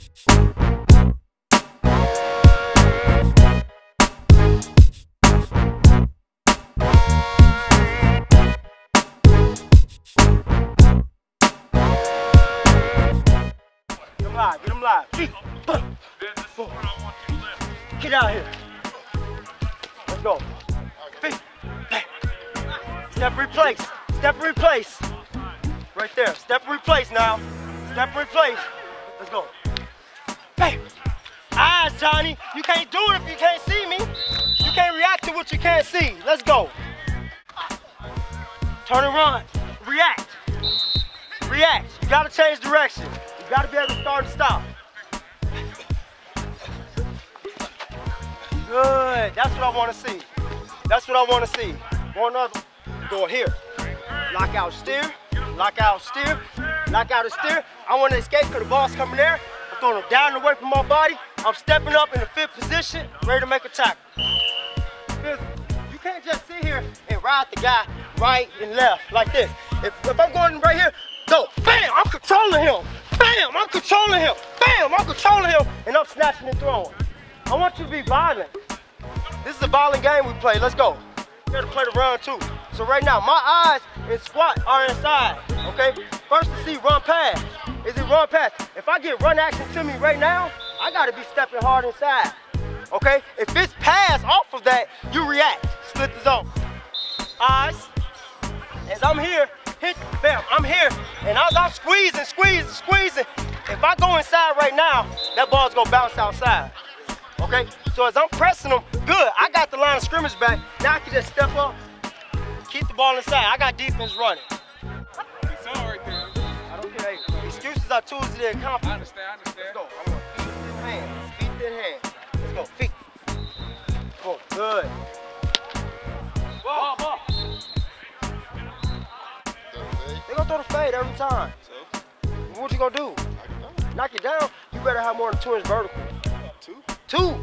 Get him live. Feet. Get out here. Let's go. Feet. Step replace. Step replace. Right there. Step replace now. Step replace. Let's go. Hey. Eyes, Johnny. You can't do it if you can't see me. You can't react to what you can't see. Let's go. Turn and run. React. React. You gotta change direction. You gotta be able to start and stop. Good. That's what I want to see. That's what I want to see. One other. Go here. Lock out, steer. Lock out, steer. Lock out, and steer. I want to escape because the ball's coming there. I'm throwing it down and away from my body. I'm stepping up in the fifth position, ready to make a tackle. You can't just sit here and ride the guy right and left like this. If I'm going right here, go. Bam! I'm controlling him. Bam! I'm controlling him. Bam! I'm controlling him. And I'm snatching and throwing. I want you to be violent. This is a violent game we play. Let's go. You gotta play the run too. So right now, my eyes and squat are inside. Okay? First to see run pass. Is it run pass? If I get run action to me right now, I gotta be stepping hard inside. Okay? If it's pass off of that, you react. Split the zone. Eyes. As I'm here, hit, bam, I'm here. And as I'm squeezing. If I go inside right now, that ball's gonna bounce outside. Okay? So as I'm pressing them, good. I got the line of scrimmage back. Now I can just step up, keep the ball inside. I got defense running. It's all right there. I don't care. Excuses are tools to the accomplishment. I understand. Let's go. I want feet in hand. Feet in hand. Let's go. Feet. Go. Good. Ball. They're gonna throw the fade every time. So? What you gonna do? Knock it down. You better have more than 2 inch vertical. Two.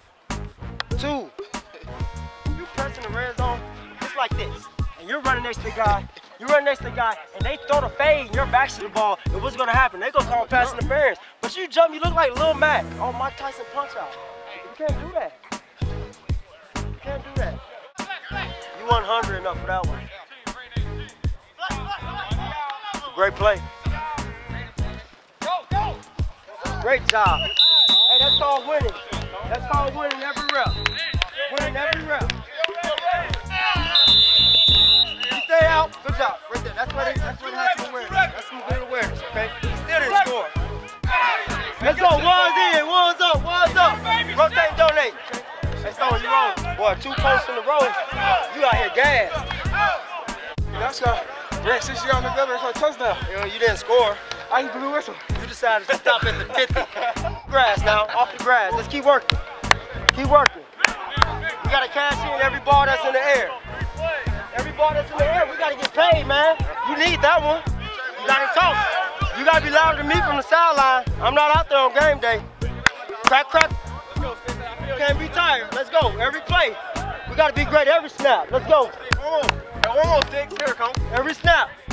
You pressing the red zone just like this, and you're running next to the guy. And they throw the fade, and your back's to the ball. And what's gonna happen? They gonna call pass interference. But you jump, you look like Lil Mac. Oh, Mike Tyson punch out. You can't do that. You can't do that. You 100 enough for that one. Great play. Great job. Hey, that's called winning. That's called winning every rep. Winning every rep. You stay out. Good job. Right there. That's what it has to awareness. That's some good awareness, okay? He still didn't score. Let's go. One's in. One's up. Rotate and donate. Hey, Stone, you wrong. Boy, 2 posts in a row. You out here gassed. That's got 6 yards together for a touchdown. You didn't score. I hit the blue whistle. You decided to stop at the 50. Grass now, off the grass. Let's keep working. Keep working. We gotta cash in every ball that's in the air. Every ball that's in the air, we gotta get paid, man. You need that one. You gotta talk. You gotta be louder than me from the sideline. I'm not out there on game day. Crack. You can't be tired. Let's go. Every play. We gotta be great every snap. Let's go. One more, 6. Here it comes. Every snap.